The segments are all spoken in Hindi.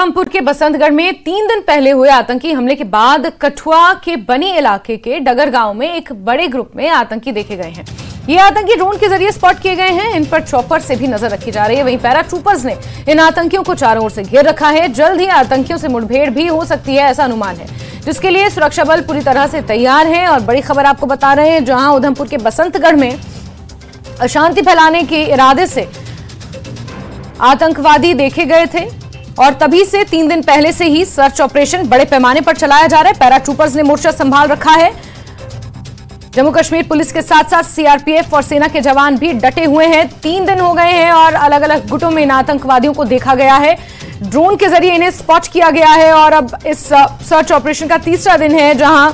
उधमपुर के बसंतगढ़ में 3 दिन पहले हुए आतंकी हमले के बाद कठुआ के बनी इलाके के डगर गांव में एक बड़े ग्रुप में आतंकी देखे गए हैं। ये आतंकी ड्रोन के जरिए स्पॉट किए गए हैं। इन पर चॉपर से भी नजर रखी जा रही है। वहीं पैराट्रूपर्स ने इन आतंकियों को चारों ओर से घेर रखा है। जल्द ही आतंकियों से मुठभेड़ भी हो सकती है, ऐसा अनुमान है, जिसके लिए सुरक्षा बल पूरी तरह से तैयार है। और बड़ी खबर आपको बता रहे हैं, जहां उधमपुर के बसंतगढ़ में अशांति फैलाने के इरादे से आतंकवादी देखे गए थे और तभी से 3 दिन पहले से ही सर्च ऑपरेशन बड़े पैमाने पर चलाया जा रहा है। पैराट्रूपर्स ने मोर्चा संभाल रखा है। जम्मू कश्मीर पुलिस के साथ साथ सीआरपीएफ और सेना के जवान भी डटे हुए हैं। 3 दिन हो गए हैं और अलग अलग गुटों में इन आतंकवादियों को देखा गया है। ड्रोन के जरिए इन्हें स्पॉट किया गया है और अब इस सर्च ऑपरेशन का तीसरा दिन है, जहां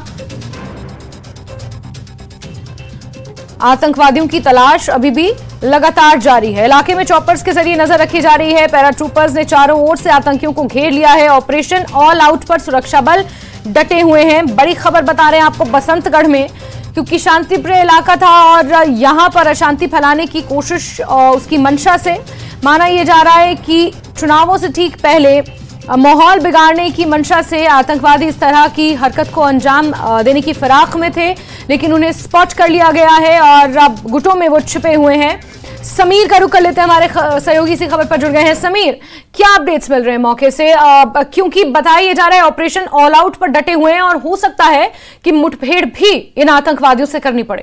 आतंकवादियों की तलाश अभी भी लगातार जारी है। इलाके में चॉपर्स के जरिए नजर रखी जा रही है। पैराट्रूपर्स ने चारों ओर से आतंकियों को घेर लिया है। ऑपरेशन ऑल आउट पर सुरक्षा बल डटे हुए हैं। बड़ी खबर बता रहे हैं आपको बसंतगढ़ में, क्योंकि शांतिप्रिय इलाका था और यहां पर अशांति फैलाने की कोशिश उसकी मंशा से माना यह जा रहा है कि चुनावों से ठीक पहले माहौल बिगाड़ने की मंशा से आतंकवादी इस तरह की हरकत को अंजाम देने की फिराक में थे, लेकिन उन्हें स्पॉट कर लिया गया है और अब गुटों में वो छिपे हुए हैं। समीर का रुख कर लेते हैं, हमारे सहयोगी इसी खबर पर जुड़ गए हैं। समीर, क्या अपडेट्स मिल रहे हैं मौके से, क्योंकि बताया जा रहा है ऑपरेशन ऑल आउट पर डटे हुए हैं और हो सकता है कि मुठभेड़ भी इन आतंकवादियों से करनी पड़े।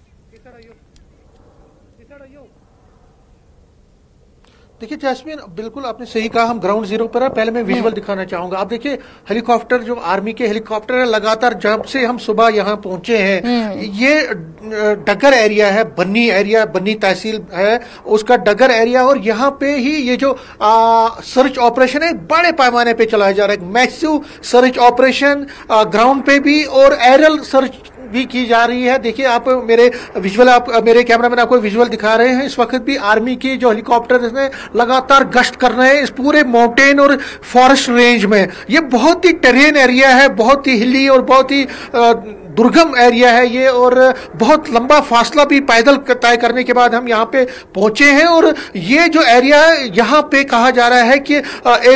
देखिए जैस्मीन, बिल्कुल आपने सही कहा, हम ग्राउंड जीरो पर है। पहले मैं विजुअल दिखाना चाहूंगा। आप देखिए हेलीकॉप्टर, जो आर्मी के हेलीकॉप्टर है, लगातार जब से हम सुबह यहाँ पहुंचे हैं, ये डगर एरिया है, बन्नी एरिया, बन्नी तहसील है उसका डगर एरिया, और यहाँ पे ही ये जो सर्च ऑपरेशन है बड़े पैमाने पे चलाया जा रहा है। मैसिव सर्च ऑपरेशन ग्राउंड पे भी और एरियल सर्च भी की जा रही है। देखिए आप मेरे कैमरामैन आपको विजुअल दिखा रहे हैं। इस वक्त भी आर्मी की जो हेलीकॉप्टर इसमें लगातार गश्त कर रहे हैं इस पूरे माउंटेन और फॉरेस्ट रेंज में। ये बहुत ही टेरेन एरिया है, बहुत ही हिली और बहुत ही दुर्गम एरिया है ये, और बहुत लंबा फासला भी पैदल तय करने के बाद हम यहाँ पे पहुंचे हैं। और ये जो एरिया है, यहाँ पे कहा जा रहा है कि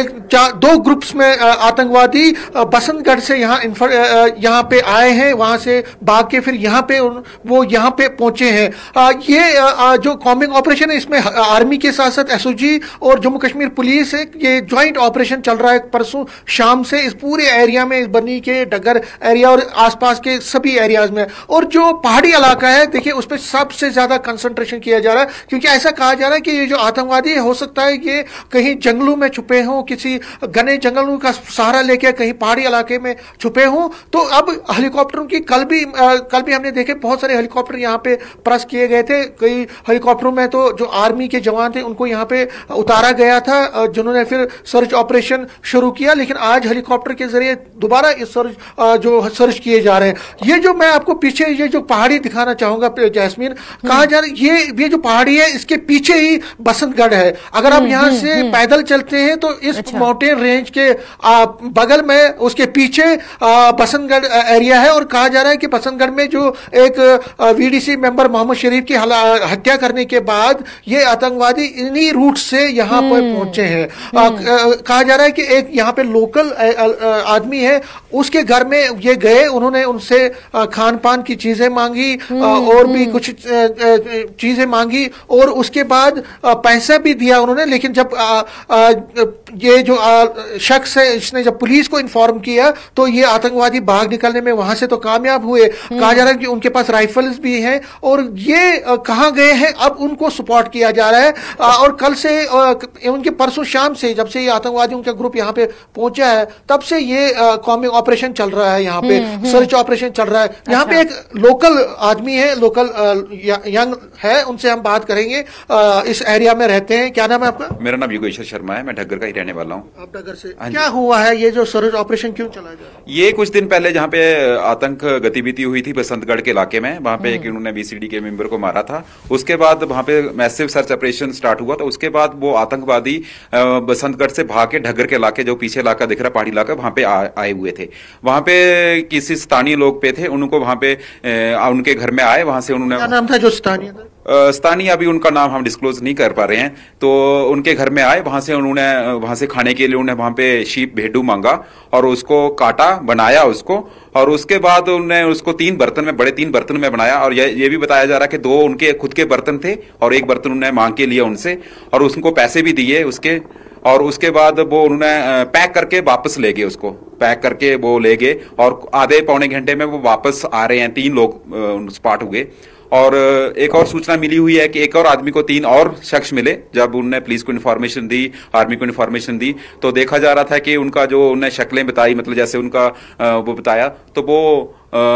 2 ग्रुप्स में आतंकवादी बसंतगढ़ से यहाँ पे आए हैं, वहां से भाग के फिर यहाँ पे वो यहाँ पे पहुंचे हैं। ये जो कॉम्बिंग ऑपरेशन है, इसमें आर्मी के साथ साथ एसओजी और जम्मू कश्मीर पुलिस है, ये ज्वाइंट ऑपरेशन चल रहा है परसों शाम से इस पूरे एरिया में, इस बन्नी के डगर एरिया और आसपास के सभी एरियाज में। और जो पहाड़ी इलाका है, देखिए उस पर सबसे ज्यादा कंसंट्रेशन किया जा रहा है, क्योंकि ऐसा कहा जा रहा है कि ये जो आतंकवादी हो सकता है ये कहीं जंगलों में छुपे हों, किसी घने जंगलों का सहारा लेकर कहीं पहाड़ी इलाके में छुपे हों। तो अब हेलीकॉप्टरों की कल भी हमने देखे बहुत सारे हेलीकॉप्टर यहाँ पे प्रेस किए गए थे। कई हेलीकॉप्टरों में तो जो आर्मी के जवान थे उनको यहाँ पे उतारा गया था, जिन्होंने फिर सर्च ऑपरेशन शुरू किया। लेकिन आज हेलीकॉप्टर के जरिए दोबारा इस सर्च किए जा रहे हैं। ये जो मैं आपको पीछे ये जो पहाड़ी दिखाना चाहूंगा जैस्मीन, कहा जा रहा है ये जो पहाड़ी है इसके पीछे ही बसंतगढ़ है। अगर आप यहाँ से पैदल चलते हैं तो इस माउंटेन रेंज के बगल में उसके पीछे बसंतगढ़ एरिया है। और कहा जा रहा है कि बसंतगढ़ में जो एक वीडीसी मेंबर मोहम्मद शरीफ की हत्या करने के बाद ये आतंकवादी इन्हीं रूट से यहाँ पर पहुंचे हैं। कहा जा रहा है कि एक यहाँ पे लोकल आदमी है, उसके घर में ये गए, उन्होंने उनसे खान पान की चीजें मांगी और भी कुछ चीजें मांगी और उसके बाद पैसा भी दिया उन्होंने। लेकिन जब ये जो शख्स है इसने जब पुलिस को इन्फॉर्म किया तो ये आतंकवादी भाग निकलने में वहां से तो कामयाब हुए। कहा जा रहा है कि उनके पास राइफल्स भी हैं और ये कहां गए हैं अब उनको सपोर्ट किया जा रहा है। और कल से उनके परसों शाम से जब से ये आतंकवादियों का ग्रुप यहाँ पे पहुंचा है तब से ये कॉम्बिंग ऑपरेशन चल रहा है, यहाँ पे सर्च ऑपरेशन चल रहा है। यहाँ पे एक लोकल आदमी है, लोकल यंग है, उनसे हम बात करेंगे। इस एरिया में रहते हैं। क्या नाम है आपका? मेरा नाम योगेश्वर शर्मा है, मैं ढग्गर का ही रहने वाला हूँ। आप ढग्गर से? क्या हुआ है, ये जो सर्च ऑपरेशन क्यों चलाया जा रहा है? ये कुछ दिन पहले जहाँ पे आतंक गतिविधि हुई थी बसंतगढ़ के इलाके में, वहाँ पे एक उन्होंने बीसीडी के मेंबर को मारा था। उसके बाद वहाँ पे मैसिव सर्च ऑपरेशन स्टार्ट हुआ। तो उसके बाद वो आतंकवादी बसंतगढ़ से भाग के ढग्गर के इलाके, जो पीछे इलाका दिख रहा पहाड़ी इलाका, वहाँ पे आए हुए थे। वहाँ पे किसी स्थानीय लोग पे थे, उनको वहाँ पे उनके घर में आए, वहां से उन्होंने, क्या नाम था जो स्थानीय था? स्थानीय, अभी उनका नाम हम डिस्क्लोज नहीं कर पा रहे हैं, तो उनके घर में आए, वहां से खाने के लिए उन्होंने वहां पे शीप भेडू मांगा और उसको काटा, बनाया उसको, और उसके बाद उन्होंने उसको 3 बर्तन में बनाया। और ये भी बताया जा रहा है कि 2 उनके खुद के बर्तन थे और 1 बर्तन उन्होंने मांग के लिया उनसे, और उनको पैसे भी दिए उसके। और उसके बाद वो उन्होंने पैक करके वापस ले गए, उसको पैक करके वो ले गए, और आधे पौने घंटे में वो वापस आ रहे हैं। 3 लोग स्पॉट हुए। और एक और सूचना मिली हुई है कि एक और आदमी को 3 और शख्स मिले। जब उन्होंने पुलिस को इन्फॉर्मेशन दी, आर्मी को इन्फॉर्मेशन दी, तो देखा जा रहा था कि उनका जो उन्हें शक्लें बताई, मतलब जैसे उनका वो बताया, तो वो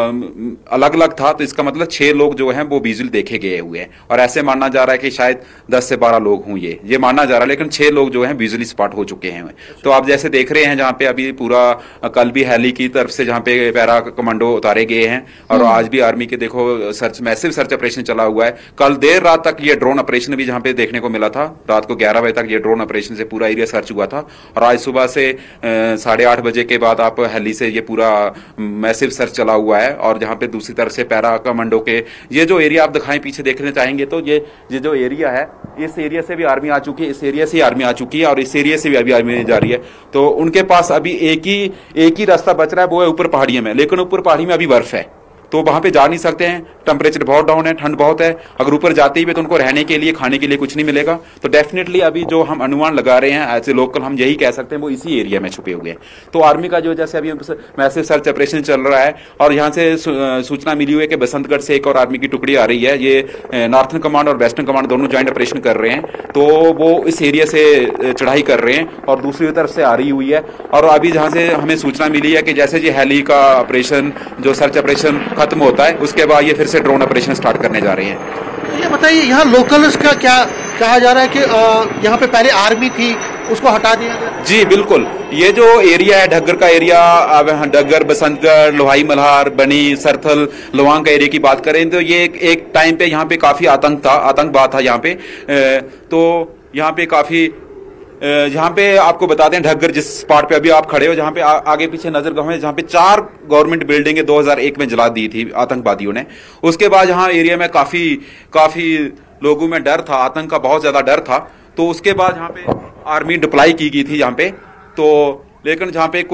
अलग अलग था। तो इसका मतलब 6 लोग जो हैं वो विजुअल देखे गए हुए हैं, और ऐसे मानना जा रहा है कि शायद 10 से 12 लोग हों, ये मानना जा रहा है, लेकिन 6 लोग जो हैं विजुअली स्पॉट हो चुके हैं। तो आप जैसे देख रहे हैं, जहाँ पे अभी पूरा कल भी हेली की तरफ से जहाँ पे पैरा कमांडो उतारे गए हैं, और आज भी आर्मी के देखो मैसिव सर्च ऑपरेशन चला हुआ है। कल देर रात तक ये ड्रोन ऑपरेशन भी जहाँ पे देखने को मिला था, रात को 11 बजे तक ये ड्रोन ऑपरेशन से पूरा एरिया सर्च हुआ था, और आज सुबह से 8:30 बजे के बाद आप हेली से ये पूरा मैसिव सर्च चला हुआ है। और जहाँ पे दूसरी तरफ से पैरा कमांडो के ये जो एरिया आप दिखाएं, पीछे देखने चाहेंगे तो ये जो एरिया है, इस एरिया से भी आर्मी आ चुकी है, इस एरिया से आर्मी आ चुकी है, और इस एरिया से भी अभी आर्मी जा रही है। तो उनके पास अभी एक ही रास्ता बच रहा है, वो है ऊपर पहाड़ियों में, लेकिन ऊपर पहाड़ी में अभी बर्फ है, तो वहां पे जा नहीं सकते हैं, टेम्परेचर बहुत डाउन है, ठंड बहुत है। अगर ऊपर जाते ही भी तो उनको रहने के लिए, खाने के लिए कुछ नहीं मिलेगा। तो डेफिनेटली अभी जो हम अनुमान लगा रहे हैं एज ए लोकल, हम यही कह सकते हैं वो इसी एरिया में छुपे हुए हैं। तो आर्मी का जो जैसे अभी मैसिव सर्च ऑपरेशन चल रहा है, और यहाँ से सूचना मिली हुई है कि बसंतगढ़ से एक और आर्मी की टुकड़ी आ रही है। ये नॉर्थन कमांड और वेस्टर्न कमांड दोनों ज्वाइंट ऑपरेशन कर रहे हैं, तो वो इस एरिया से चढ़ाई कर रहे हैं और दूसरी तरफ से आ रही हुई है। और अभी जहाँ से हमें सूचना मिली है कि जैसे जी हेली का ऑपरेशन, जो सर्च ऑपरेशन खत्म होता है, उसके बाद ये फिर से ड्रोन ऑपरेशन स्टार्ट करने जा रहे हैं। ये बताइए, यहाँ लोकल्स का क्या कहा जा रहा है कि यहाँ पे पहले आर्मी थी, उसको हटा दिया गया? जी बिल्कुल, ये जो एरिया है ढग्गर का एरिया, ढग्गर, बसंतगढ़, लोहाई मल्हार, बनी, सरथल, लोवांग का एरिया की बात करें तो ये एक टाइम पे यहाँ पे काफी आतंकवाद था यहाँ पे। तो यहाँ पे काफी यहाँ पे आपको बता दें, ढग्गर जिस स्पॉट पे अभी आप खड़े हो, जहाँ पे आगे पीछे नजर गांव है, जहाँ पे 4 गवर्नमेंट बिल्डिंगें 2001 में जला दी थी आतंकवादियों ने। उसके बाद यहाँ एरिया में काफी लोगों में डर था, आतंक का बहुत ज्यादा डर था। तो उसके बाद यहाँ पे आर्मी डिप्लॉय की गई थी यहाँ पे। तो लेकिन जहाँ पे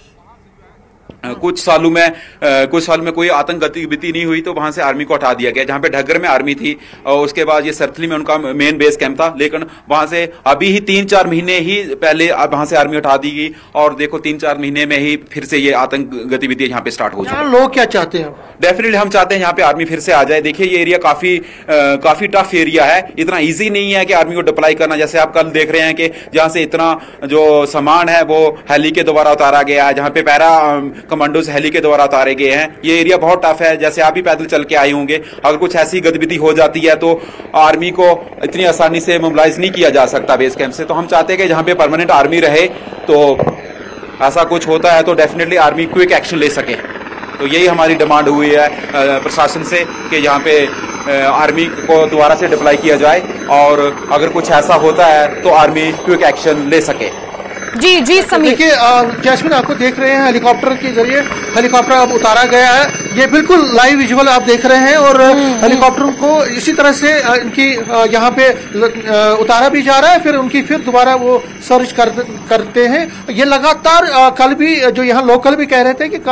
कुछ सालों में कोई आतंक गतिविधि नहीं हुई, तो वहां से आर्मी को हटा दिया गया। जहां पे ढग्गर में आर्मी थी, और उसके बाद ये सरथली में उनका मेन बेस कैंप था, लेकिन वहां से अभी ही 3-4 महीने ही पहले वहां से आर्मी हटा दी गई, और देखो 3-4 महीने में ही फिर से ये आतंक गतिविधि यहाँ पे स्टार्ट हो चुकी है। लोग क्या चाहते हैं? डेफिनेटली हम चाहते हैं यहाँ पे आर्मी फिर से आ जाए। देखिए ये एरिया काफी टफ एरिया है, इतना इजी नहीं है कि आर्मी को डिप्लॉय करना। जैसे आप कल देख रहे हैं कि जहां से इतना जो सामान है वो हेली के द्वारा उतारा गया है, जहां पे पैरा कमांडोज हेली के द्वारा उतारे गए हैं। ये एरिया बहुत टफ है, जैसे आप भी पैदल चल के आए होंगे। अगर कुछ ऐसी गतिविधि हो जाती है तो आर्मी को इतनी आसानी से मोबिलाइज नहीं किया जा सकता बेस कैंप से। तो हम चाहते हैं कि जहां पे परमानेंट आर्मी रहे, तो ऐसा कुछ होता है तो डेफिनेटली आर्मी क्विक एक्शन ले सके। तो यही हमारी डिमांड हुई है प्रशासन से कि यहाँ पे आर्मी को दोबारा से डिप्लॉय किया जाए, और अगर कुछ ऐसा होता है तो आर्मी क्विक एक्शन ले सके। जी समीर, देखिए जैस्मिन, आपको देख रहे हैं हेलीकॉप्टर के जरिए हेलीकॉप्टर अब उतारा गया है। ये बिल्कुल लाइव विजुअल आप देख रहे हैं, और हेलीकॉप्टर को इसी तरह से इनकी यहाँ पे उतारा भी जा रहा है, फिर दोबारा वो सर्च करते हैं। ये लगातार कल भी जो यहाँ लोकल भी कह रहे थे कि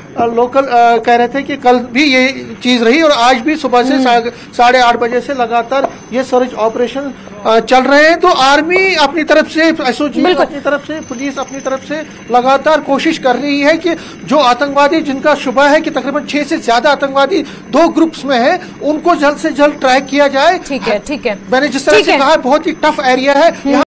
कल भी ये चीज रही, और आज भी सुबह से 8:30 बजे से लगातार ये सर्च ऑपरेशन चल रहे हैं। तो आर्मी अपनी तरफ से, एसओजी अपनी तरफ से, पुलिस अपनी तरफ से लगातार कोशिश कर रही है कि जो आतंकवादी, जिनका शुबा है कि तकरीबन 6 से ज्यादा आतंकवादी 2 ग्रुप्स में है, उनको जल्द से जल्द ट्रैक किया जाए। ठीक है। मैंने जिस तरह से कहा, बहुत ही टफ एरिया है।